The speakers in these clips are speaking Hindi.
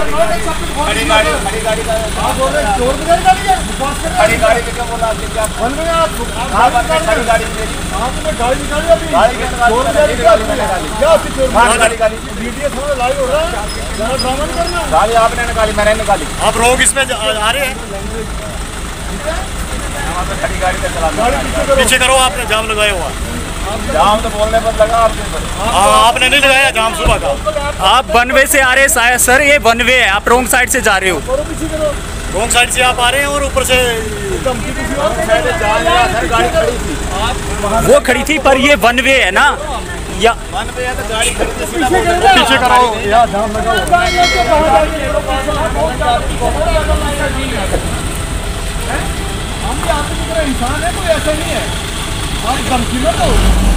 खड़ी गाड़ी का आप बोल रहे चोर की गाड़ी है, खड़ी गाड़ी पे क्या बोला आपने? क्या बन गया आप? खड़ी गाड़ी मेरी आपने गाड़ी निकाली अभी, गाड़ी के चोर गाड़ी निकाली क्या आपकी चोर गाड़ी निकाली? वीडियो थोड़ा लाइव हो रहा है, ज़्यादा ड्रामा नहीं करना। गाड़ी आपने निकाली, मैंने निकाली। आप रोग इसमें आ रहे हैं, खड़ी गाड़ी का चलाना, पीछे करो। आपने जाम लगाया हुआ, जाम तो बोलने पर लगा आपने नहीं लगाया जाम सुबह का। आप वन वे से आ रहे हैं सर, ये वन वे है, आप रॉन्ग साइड से जा रहे हो। रॉन्ग साइड से आप आ रहे हैं और ऊपर से गाड़ी खड़ी थी, वो खड़ी थी पर ये वन वे है ना, या वन पे है तो गाड़ी खड़ी थी, सीधा पीछे करो या जाम लगाओ। हम भी आपकी तरह इंसान है, कोई ऐसा नहीं है। आप धमकी में तो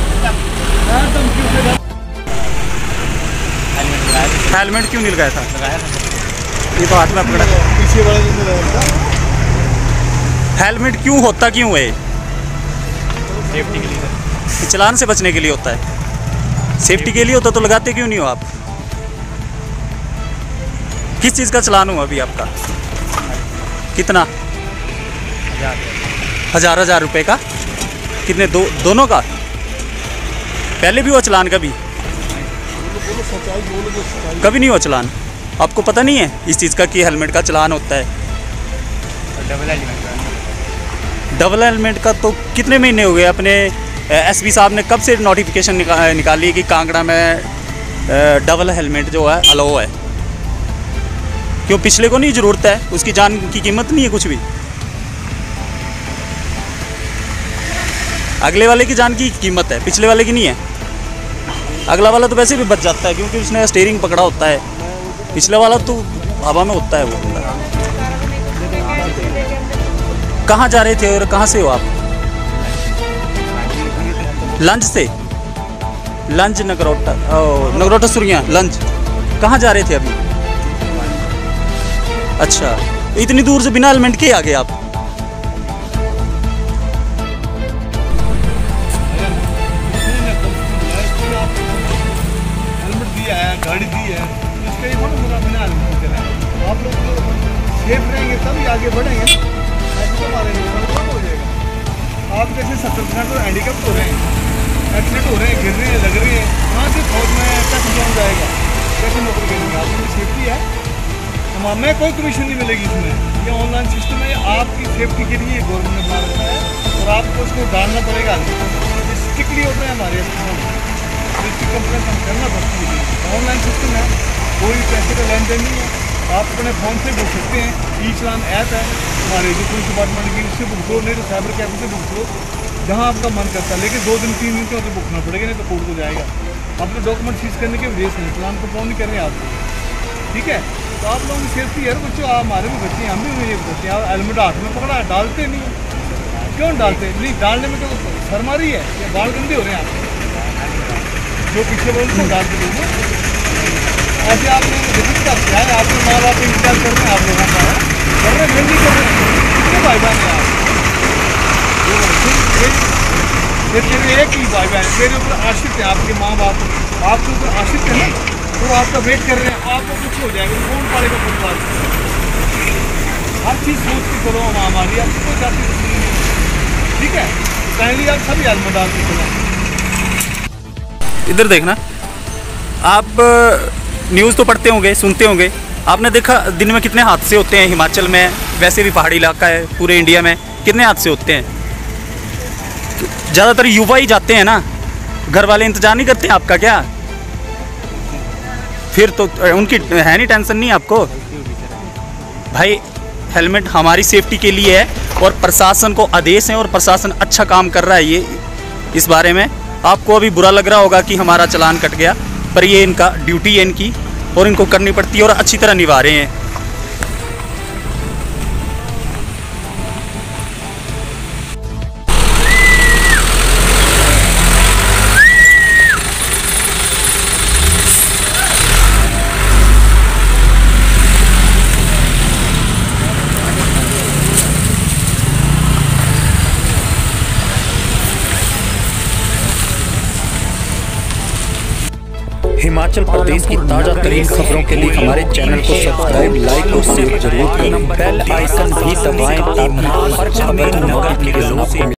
हेलमेट क्यों नहीं लगाया था? ये तो हाथ में पकड़ा, पीछे वाले दिन लगाया। हेलमेट क्यों होता क्यों है? सेफ्टी के लिए, चलान से बचने के लिए होता है। सेफ्टी के लिए होता तो लगाते क्यों नहीं हो आप? किस चीज़ का चलान हुआ अभी आपका? कितना? 1000 रुपये का? कितने? दोनों का? पहले भी हुआ चलान कभी? कभी नहीं हुआ चलान? आपको पता नहीं है इस चीज़ का कि हेलमेट का चलान होता है? डबल हेलमेट का तो कितने महीने हो गए? अपने एसपी साहब ने कब से नोटिफिकेशन निकाली है कि कांगड़ा में डबल हेलमेट जो है अलाउ है? क्यों पिछले को नहीं ज़रूरत है? उसकी जान की कीमत नहीं है कुछ भी? अगले वाले की जान की कीमत है, पिछले वाले की नहीं है। अगला वाला तो वैसे भी बच जाता है क्योंकि उसने स्टीयरिंग पकड़ा होता है, पिछले वाला तो हवा में होता है वो बंदा। कहाँ जा रहे थे और कहाँ से हो आप? लंच से? लंच नगरोटा सुरिया लंच। कहाँ जा रहे थे अभी? अच्छा, इतनी दूर से बिना हेलमेट के आ गए आप? गाड़ी दी है, इसका ये थोड़ा बिना हेलमेट चलाएं। आप लोग सेफ रहेंगे तभी आगे बढ़ेंगे, ऐसे तो मारेंगे नुकसान हो जाएगा। आप जैसे 70% तो हैंडीकैप हो रहे हैं, एक्सीडेंट हो रहे हैं, गिर रहे हैं, लग रहे हैं, कहाँ से फौज में कैसे जाम जाएगा, कैसे नौकरी करेंगे? आपकी सेफ्टी है, हमें कोई कमीशन नहीं मिलेगी इसमें। ये ऑनलाइन सिस्टम है, आपकी सेफ्टी के लिए गवर्नमेंट ने बना रखा है और आपको उसको डालना पड़ेगा। स्ट्रिक्टली होता है हमारे इसकी कंप्लेन हम करना पड़ती है। ऑनलाइन सिस्टम है, कोई पैसे का लेन देन नहीं है, आप अपने फ़ोन से भुग सकते हैं। ई चालान ऐप है हमारे जो पुलिस डिपार्टमेंट की, उससे भुग दो, नहीं तो साइबर कैफे से भुग दो, जहाँ आपका मन करता है। लेकिन 2 दिन 3 दिन के अंदर भुगतना पड़ेगा, नहीं तो कोर्ट को जाएगा। अपने डॉक्यूमेंट सीज करने के वजह से चालान को फोन नहीं कर रहे हैं आपको, ठीक है? तो आप लोगों की सेफ्टी है बच्चों, हमारे भी बच्चे हैं, हम भी ये बच्चे हैं। हेलमेट हाथ में पकड़ा है, डालते नहीं, क्यों डालते नहीं? डालने में तो शर्मारी है या बाल गंदे हो रहे हैं आपके जो पीछे बोल को डाल के देंगे। ऐसे आपने विजिट का क्या है, आपके माँ बाप इंतजार कर रहे हैं, आप लोगों का कर रहे हैं, नहीं कर रहे हैं, कितने भाई बहन हैं आप? मेरे एक ही भाई बहन मेरे ऊपर आश्रित है, आपके माँ बाप आपके ऊपर आश्रित है ना, तो आपका वेट कर रहे हैं। आपको कुछ हो जाएगा, कौन पालेगा परिवार? हर चीज़ सोच के करो, हमारी आपको कोई जाती नहीं है, ठीक है? काइंडली आप सभी हेलमेट डाल के चलाएं। इधर देखना, आप न्यूज़ तो पढ़ते होंगे, सुनते होंगे, आपने देखा दिन में कितने हादसे होते हैं हिमाचल में, वैसे भी पहाड़ी इलाका है, पूरे इंडिया में कितने हादसे होते हैं। ज़्यादातर युवा ही जाते हैं ना, घर वाले इंतजार नहीं करते हैं आपका क्या? फिर तो उनकी है नहीं, टेंशन नहीं आपको भाई। हेलमेट हमारी सेफ्टी के लिए है और प्रशासन को आदेश है और प्रशासन अच्छा काम कर रहा है। ये इस बारे में आपको अभी बुरा लग रहा होगा कि हमारा चालान कट गया, पर ये इनका ड्यूटी है इनकी और इनको करनी पड़ती है और अच्छी तरह निभा रहे हैं। हिमाचल प्रदेश की ताज़ा तरीन खबरों के लिए हमारे चैनल को सब्सक्राइब, लाइक और शेयर जरूर करें। बेल आइकन भी दबाएं ताकि हर खबर की नोटिफिकेशन आपको